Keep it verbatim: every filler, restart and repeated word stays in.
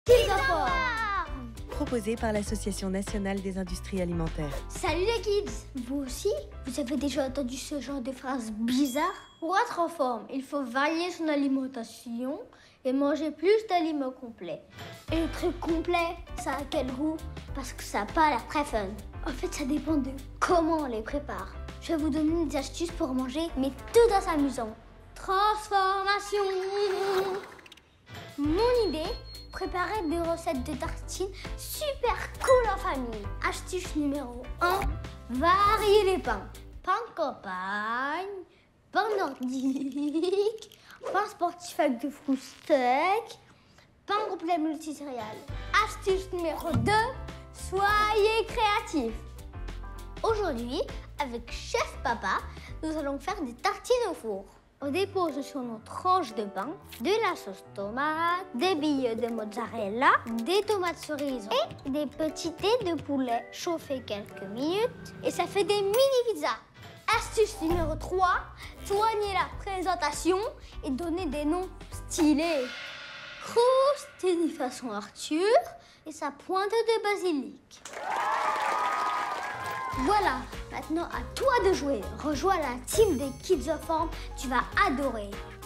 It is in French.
Kids-Form, proposé par l'Association nationale des industries alimentaires. Salut les kids! Vous aussi? Vous avez déjà entendu ce genre de phrase bizarre? Pour être en forme, il faut varier son alimentation et manger plus d'aliments complets. Et le truc complet, ça a quel goût? Parce que ça n'a pas l'air très fun. En fait, ça dépend de comment on les prépare. Je vais vous donner des astuces pour manger, mais tout en s'amusant. Transformation! Mon idée, préparer des recettes de tartines super cool en famille. Astuce numéro un, varier les pains. Pain de campagne, pain nordique, pain sportif avec de fruits secs, pain complet multicéréales. Astuce numéro deux, soyez créatifs. Aujourd'hui, avec Chef Papa, nous allons faire des tartines au four. On dépose sur nos tranches de pain de la sauce tomate, des billes de mozzarella, des tomates cerises et des petits dés de poulet. Chauffer quelques minutes et ça fait des mini pizzas. Astuce numéro trois, soigner la présentation et donner des noms stylés. Croustini façon Arthur et sa pointe de basilic. Voilà, maintenant à toi de jouer. Rejoins la team des Kids-Form, tu vas adorer.